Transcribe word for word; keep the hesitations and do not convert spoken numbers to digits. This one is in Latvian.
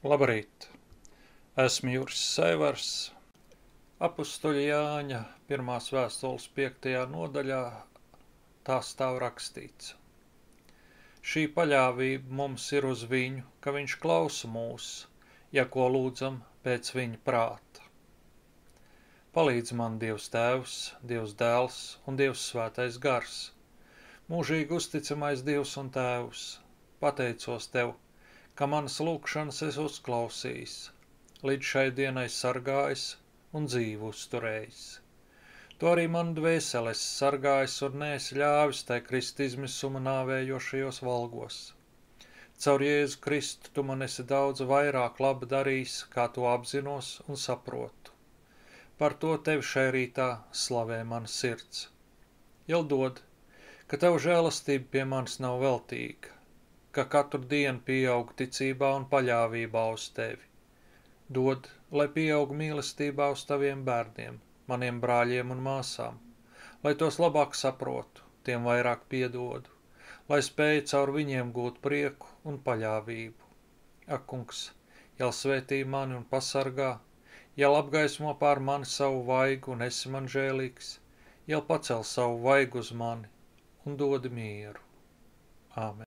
Labrīt! Esmu Juris Saivars. Apustuļa Jāņa pirmās vēstules piektajā nodaļā tā stāv rakstīts. Šī paļāvība mums ir uz viņu, ka viņš klausa mūs, ja ko lūdzam pēc viņa prāta. Palīdz man Dievs Tēvs, Dievs Dēls un Dievs Svētais Gars. Mūžīgi uzticamais Dievs un Tēvs, pateicos Tev, ka manas lūgšanas es uzklausījis, līdz šai dienai sargājis un dzīvu uzturējis. To arī man dvēseles sargājis un neesi ļāvis tai kristizmisuma nāvējošajos valgos. Caur Jēzu Kristu tu man esi daudz vairāk laba darījis, kā to apzinos un saprotu. Par to Tev šai rītā slavē mana sirds. Jaldod, ka Tev žēlastība pie manis nav veltīga, ka katru dienu pieaug ticībā un paļāvībā uz Tevi. Dod, lai pieaug mīlestībā uz Taviem bērniem, maniem brāļiem un māsām, lai tos labāk saprotu, tiem vairāk piedodu, lai spēju caur viņiem gūt prieku un paļāvību. Ak, Kungs, jau svētī mani un pasargā, jau apgaismo pār mani savu vaigu un esi man žēlīgs, jau pacel savu vaigu uz mani un dodi mieru. Āmen.